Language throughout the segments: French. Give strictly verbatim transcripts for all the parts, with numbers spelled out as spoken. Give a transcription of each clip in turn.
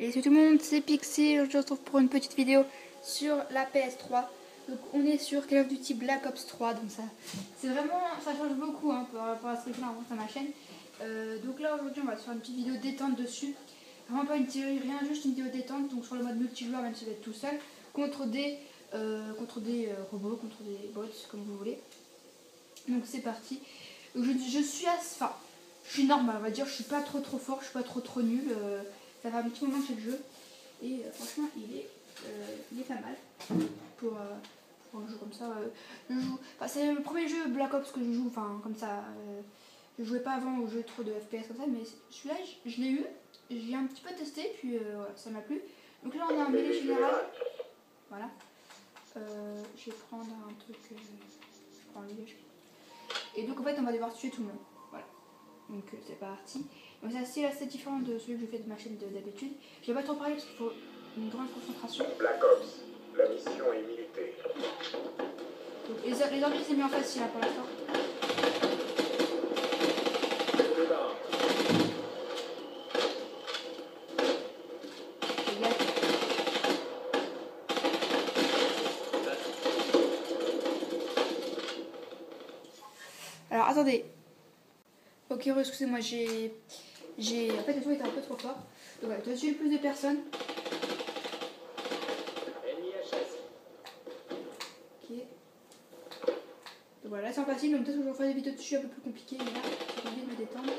Et salut tout le monde, c'est Pixie. Je vous retrouve pour une petite vidéo sur la P S trois. Donc on est sur Call of Duty Black Ops trois. Donc ça, c'est vraiment, ça change beaucoup hein, par rapport à ce que je fais sur ma chaîne. Euh, donc là aujourd'hui on va faire une petite vidéo détente dessus. Vraiment pas une théorie, rien, juste une vidéo détente. Donc sur le mode multijoueur, même si vous êtes tout seul, contre des, euh, contre des euh, robots, contre des bots, comme vous voulez. Donc c'est parti. Donc, je, je suis à, enfin, je suis normal, on va dire. Je suis pas trop trop fort, je suis pas trop trop nul. Euh, ça va un petit moment que j'ai le jeu. Et euh, franchement, il est, euh, il est pas mal pour, euh, pour un jeu comme ça. Euh, je joue, enfin, c'est le premier jeu Black Ops que je joue, enfin comme ça. Euh, je jouais pas avant au jeu trop de F P S comme ça, mais celui-là, je, je l'ai eu. J'ai un petit peu testé, puis euh, voilà, ça m'a plu. Donc là, on a un mêlée général. Voilà. Euh, je vais prendre un truc. Euh, je prends lui. Et donc en fait, on va devoir tuer tout le monde. Voilà. Donc euh, c'est parti. Donc c'est assez, assez différent de celui que je fais de ma chaîne d'habitude. Je vais pas trop parler parce qu'il faut une grande concentration. Black Ops, la mission est militée. Donc, les, les zombies c'est mis en facile hein, pour l'instant. Alors attendez. Ok, excusez-moi, j'ai. J'ai. En fait le son était un peu trop fort. Donc voilà, tu dois tuer le plus de personnes. Ok. Donc voilà, là c'est en facile, donc peut-être que je vais faire des vidéos dessus un peu plus compliquées, mais là, j'ai envie de me détendre.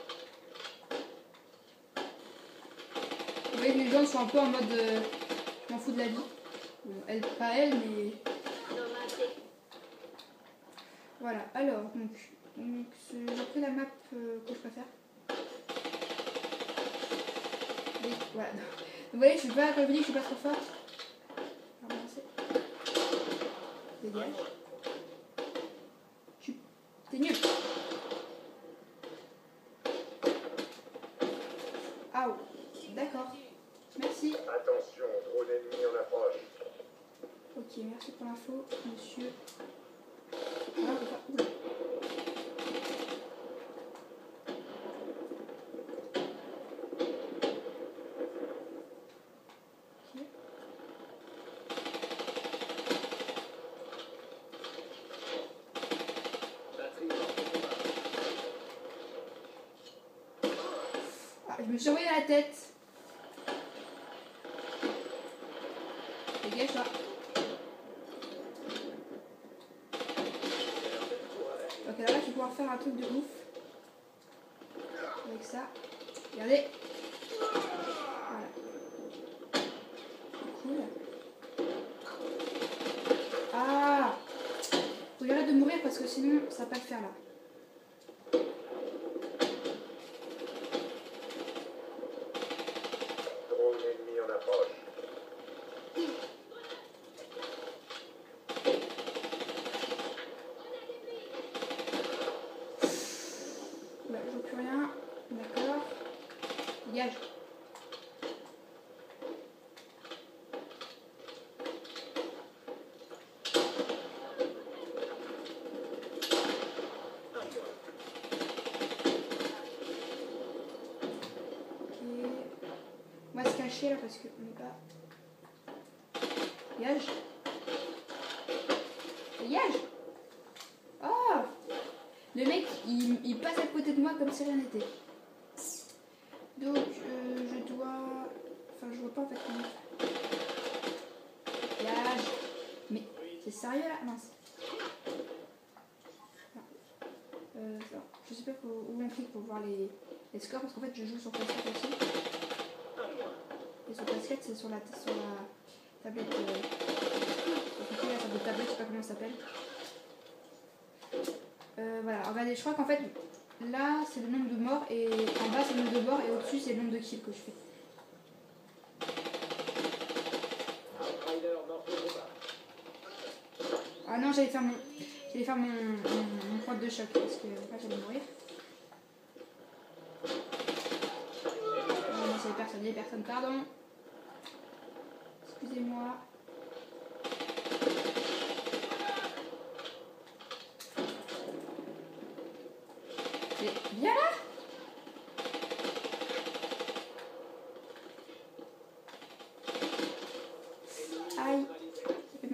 Vous voyez que les gens sont un peu en mode euh, je m'en fous de la vie. Bon, elle, pas elle, mais. Voilà, alors, donc, donc j'ai pris la map euh, que je préfère. Et voilà. Donc, vous voyez, je suis pas, comme je vous dis, je suis pas trop forte. Dégage. T'es nul. Ah, d'accord. Merci. Attention, drone ennemi en approche. Ok, merci pour l'info, monsieur. Ah, oula. Oula. Ok. Ah, je me suis envoyé la tête. Dégage toi. Ok, là, je vais pouvoir faire un truc de ouf. Avec ça. Regardez. Voilà. Cool. Ah! Faut y arrêter de mourir parce que sinon, ça va pas le faire là. Drone ennemi en approche. Là, je vois plus rien. D'accord. Dégage. On va se cacher là parce qu'on n'est pas. Dégage. Dégage. Oh! Le mec il, il passe à côté de moi comme si rien n'était. Donc euh, je dois. Enfin je vois pas en fait comment. Dégage. Mais c'est sérieux là? Mince. Euh, alors, je sais pas où on clique pour voir les, les scores parce qu'en fait je joue sur P S quatre aussi. Et sur P S quatre c'est sur la, sur la tablette. Euh, la tablette tablette, je sais pas comment ça s'appelle. Euh, voilà, regardez, je crois qu'en fait là c'est le nombre de morts et en bas c'est le nombre de morts et au-dessus c'est le nombre de kills que je fais. Ah non, j'allais faire mon j'allais faire mon, mon, mon point de choc parce que là j'allais mourir. Oh non, c'est les personnes, les personnes, pardon. Excusez-moi. Mais viens là!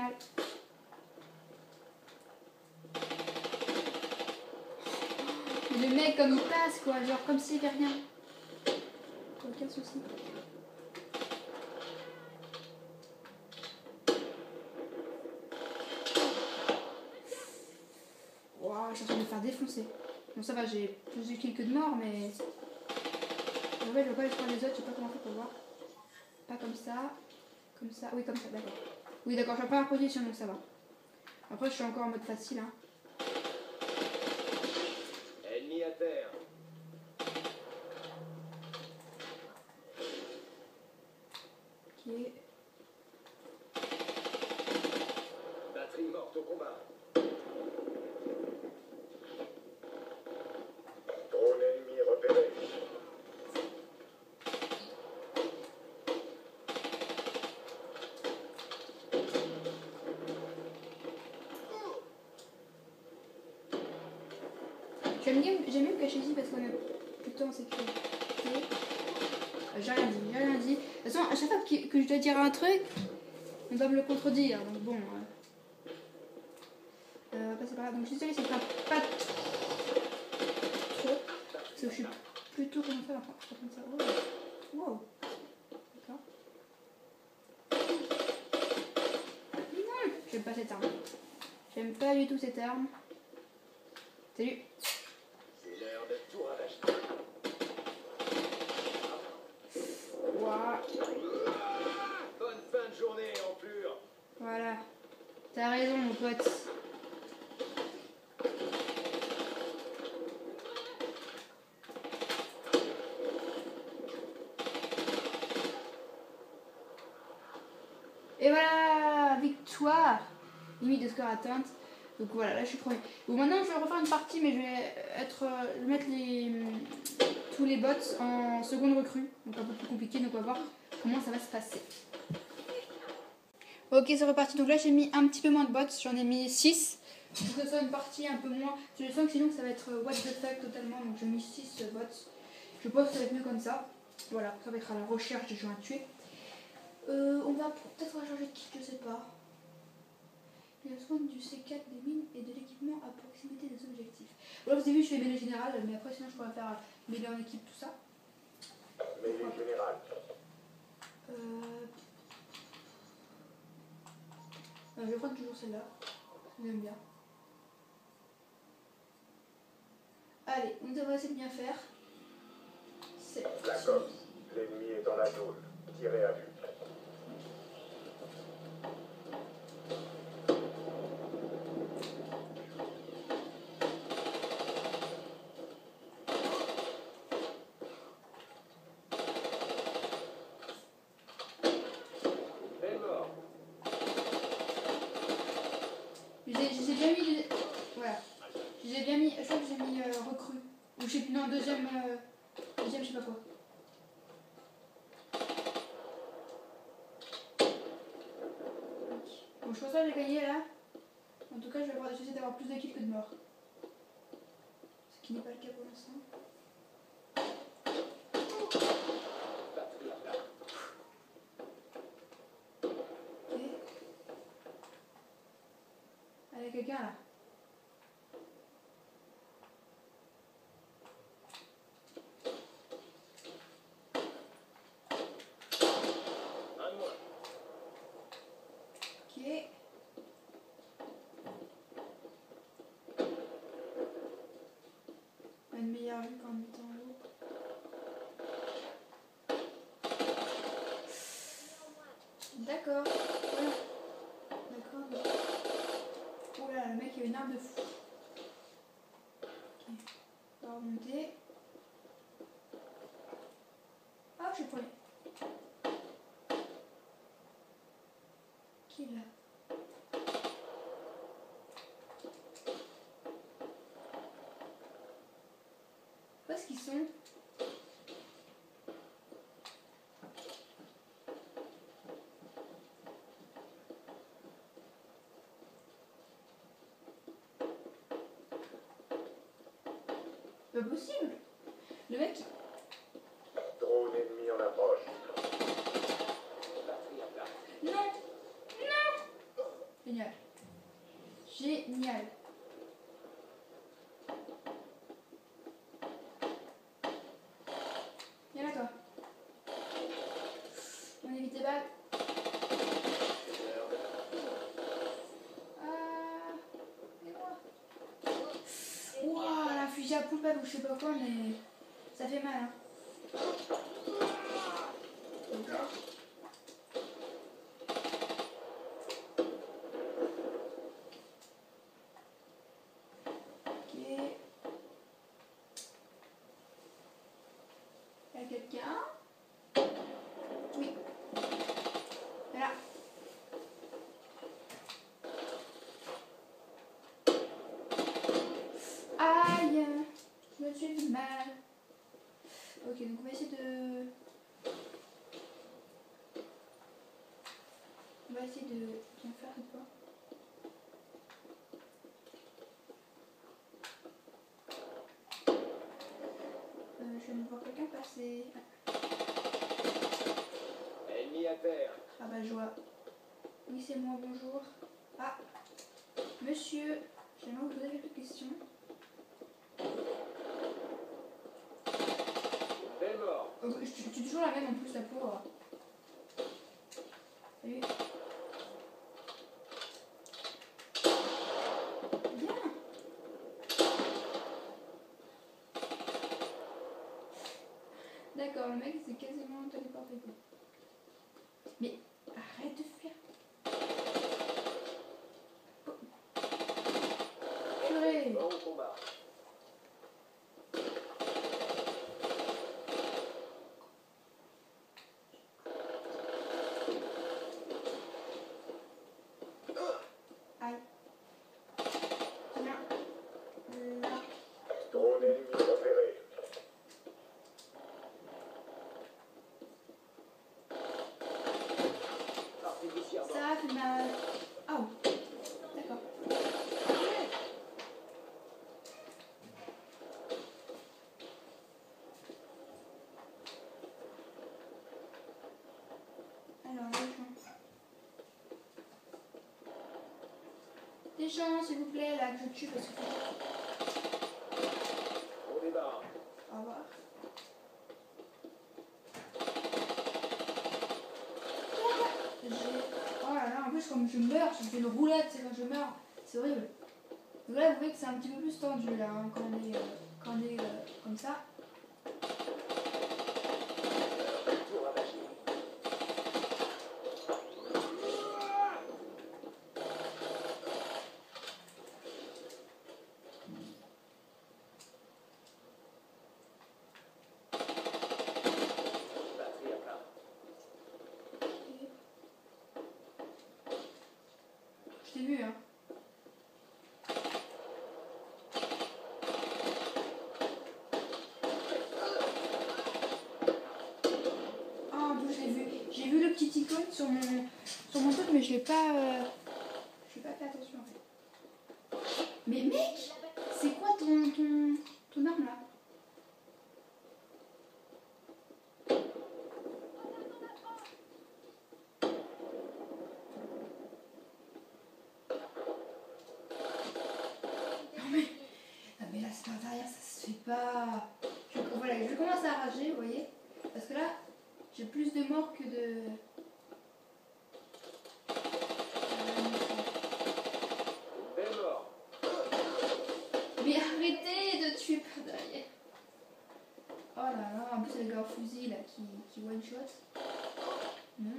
mal. Le mec comme il passe quoi, genre comme s'il n'y avait rien. Aucun souci. Waouh, je suis en train de me faire défoncer. Bon ça va, j'ai plus de kills que de morts, mais... En fait, je vois pas les points des autres, je sais pas comment faire pour voir. Pas comme ça. Comme ça, oui comme ça, d'accord. Oui d'accord, je suis en première position, donc ça va. Après je suis encore en mode facile. Hein. Ennemi à terre. Ok. Batterie morte au combat. Drone ennemi repéré. J'aime bien, j'aime bien me cacher ici parce qu'on est plutôt en sécurité. Euh, j'ai rien dit, j'ai rien dit. De toute façon, à chaque fois que, que je dois dire un truc, on doit me le contredire. Donc bon. Euh, euh, on va passer par là. Donc je suis désolée, c'est pas, pas trop. Parce que je suis plutôt comment faire. Enfin, je comme ça. Oh. Wow. D'accord. Non, j'aime pas cette arme. J'aime pas du tout cette arme. Salut. C'est l'heure de tout ravager. Wow. Bonne fin de journée en pur. Voilà. T'as raison, mon pote. Et voilà, victoire. Limite de score atteinte. Donc voilà, là je suis premier. Bon, maintenant je vais refaire une partie, mais je vais être, euh, mettre les, tous les bots en seconde recrue. Donc un peu plus compliqué, donc on va voir comment ça va se passer. Ok, c'est reparti. Donc là j'ai mis un petit peu moins de bots, j'en ai mis six. Pour que ce soit une partie un peu moins. Je sens que sinon ça va être what the fuck totalement. Donc j'ai mis six bots. Je pense que ça va être mieux comme ça. Voilà, ça va être à la recherche des gens à tuer. Euh, on va peut-être changer de kit, je sais pas. Il y a soin du C quatre, des mines et de l'équipement à proximité des objectifs. Bon, là vous avez vu, je fais mêlée générale, mais après sinon je pourrais faire mêlée en équipe, tout ça. Mêlée générale. Euh... Euh, je vais prendre toujours celle-là. J'aime bien. Allez, on devrait essayer de bien faire. C'est Black Ops. L'ennemi est dans la zone. Tirez à vue. Elle est mort. J'ai bien mis... Voilà. J'ai bien mis... Je crois que j'ai mis euh, recrue. Ou je sais plus, non, deuxième... Euh, deuxième, je sais pas quoi. Bon, je pense pas que j'ai gagné là. En tout cas, je vais avoir- essayer d'avoir plus de kills que de morts. Ce qui n'est pas le cas pour l'instant. Ok. Allez, quelqu'un là. Un de moins. Ok. Une meilleure vue qu'en étant en haut. D'accord. Voilà. D'accord. Oh là, le mec il a une arme de fou. Ok. On va remonter. Ah, je suis premier. Qui est là? Où est-ce qu'ils sont? Pas possible. Le mec... Drone ennemi en approche. Non. Non. signal. Viens là, toi. On évite les balles. Ah, aidez-moi. Ouah, la fusée à poupette ou je sais pas quoi, mais ça fait mal. Hein. Quelqu'un? Oui. Voilà. Aïe, je me suis fait mal. Ok, donc on va essayer de... On va essayer de bien faire cette fois. Euh, je viens de voir quelqu'un passer. Ennemi à terre. Ah bah je vois. Oui, c'est moi, bonjour. Ah, monsieur, j'aimerais vous poser quelques questions. Belle mort. Oh, je suis toujours la même en plus, la pauvre. Salut. Bien. D'accord, le mec c'est quasiment téléporté. Mais arrête de faire. Purée. Bon combat. Aïe. Viens. Là. Drone ennemi repéré. Artificiellement. Ça fait mal. Oh. D'accord. Alors, les gens. Des gens, s'il vous plaît, là, que je tue parce que... Au départ. Au revoir. J'ai... Oh là là, en plus, comme je meurs, je fais une roulade, c'est quand je meurs. C'est horrible. Donc là, vous voyez que c'est un petit peu plus tendu, là, hein, quand on est, euh, quand on est euh, comme ça. Tour à magie. Batterie à plat. Je t'ai vu, hein. Ah, en plus, j'ai vu, j'ai vu le petit icône sur mon, sur mon truc, mais je l'ai pas, euh, je l'ai pas fait attention en fait. Mais mec, c'est quoi ton, ton, ton arme là? Non mais, non mais là c'est par derrière, ça se fait pas. Je, voilà, je commence à rager, vous voyez, parce que là, j'ai plus de morts que de... Belle mort. Mais arrêtez de tuer par derrière. Oh là là, en plus avec leur fusil là qui, qui one shot. Non.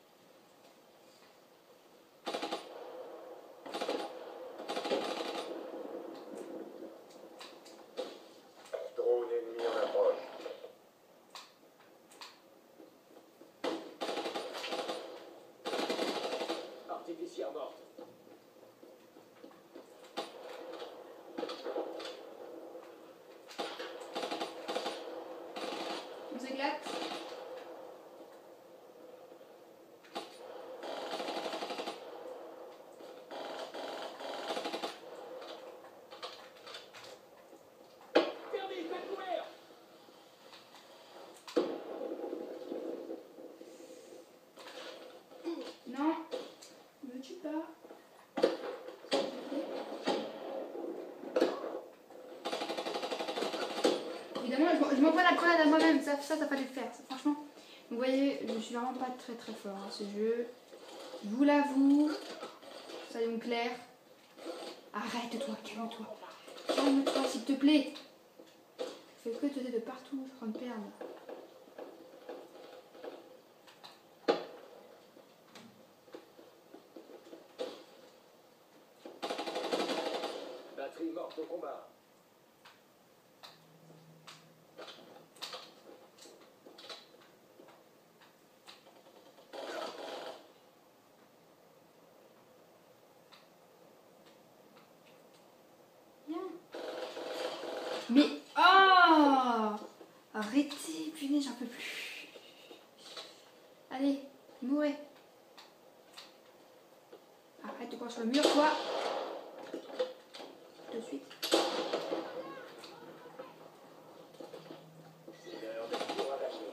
Drone ennemi en approche. Artificière morte. On s'éclate. m'envoie la grenade à moi-même, ça, ça, ça fallait le faire, ça, franchement. Vous voyez, je suis vraiment pas très très fort à ce jeu. Je vous l'avoue, soyons clairs. Arrête-toi, calme-toi. Calme-toi, s'il te plaît. Je fais que te de partout, je suis en train de perdre. Batterie morte au combat. Mais oh, arrêtez, punaise, j'en peux plus. Allez, mourrez. Arrête de courir sur le mur, toi. Tout de suite. C'est l'heure de tout ravager.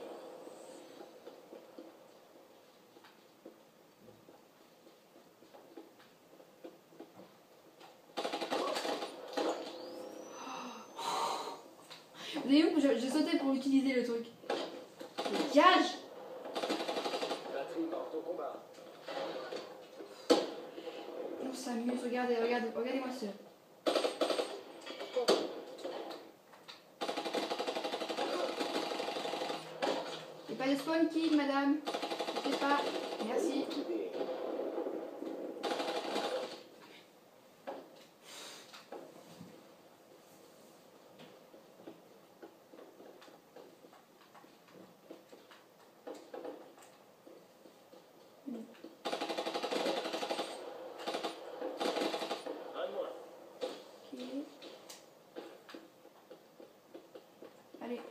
Vous avez vu que j'ai sauté pour utiliser le truc. Dégage. Batterie morte au combat. On s'amuse, regardez, regardez, regardez-moi ça. Il n'y a pas de spawn kill, madame. Je sais pas. Merci. Allez.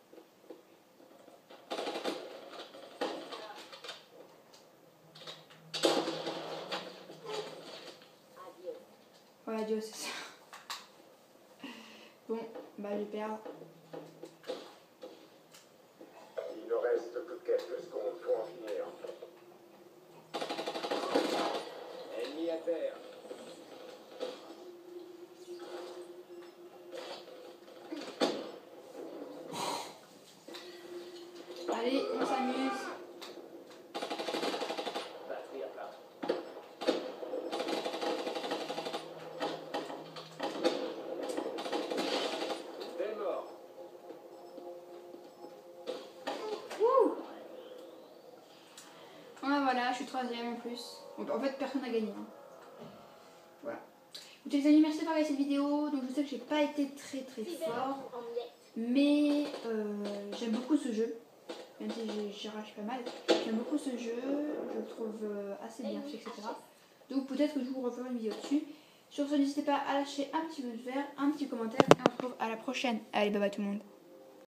Voilà, Dieu, c'est ça. Bon, bah je vais perdre. Il ne reste que quelques secondes pour en finir. Ennemi à terre. Allez, on s'amuse. Batterie à plat. T'es mort. Wouh. Ah, voilà, je suis troisième en plus. Donc, en fait, personne n'a gagné. Hein. Voilà. Donc, les amis, merci d'avoir regardé cette vidéo. Donc, je sais que j'ai pas été très très fort. Mais euh, j'aime beaucoup ce jeu. Même si j'y arrache pas mal. J'aime beaucoup ce jeu. Je le trouve euh, assez bien fait, et cetera. Donc, peut-être que je vous referai une vidéo dessus. Sur ce, n'hésitez pas à lâcher un petit pouce vert, un petit commentaire. Et on se retrouve à la prochaine. Allez, bye bye tout le monde.